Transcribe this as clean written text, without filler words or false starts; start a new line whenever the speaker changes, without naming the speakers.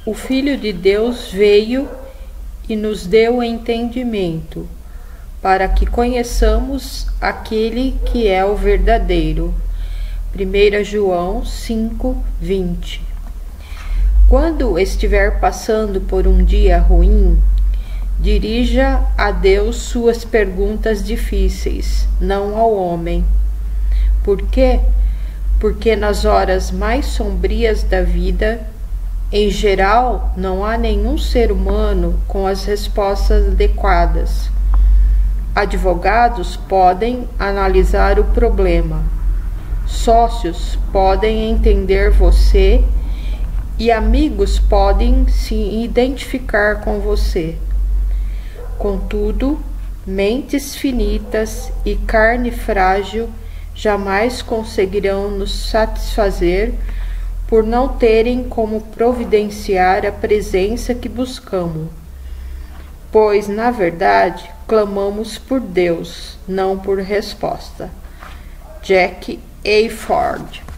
O Filho de Deus veio e nos deu entendimento, para que conheçamos aquele que é o verdadeiro. 1 João 5:20. Quando estiver passando por um dia ruim, dirija a Deus suas perguntas difíceis, não ao homem. Por quê? Porque nas horas mais sombrias da vida, em geral, não há nenhum ser humano com as respostas adequadas. Advogados podem analisar o problema, sócios podem entender você e amigos podem se identificar com você. Contudo, mentes finitas e carne frágil jamais conseguirão nos satisfazer por não terem como providenciar a presença que buscamos, pois, na verdade, clamamos por Deus, não por resposta. Jack A. Ford.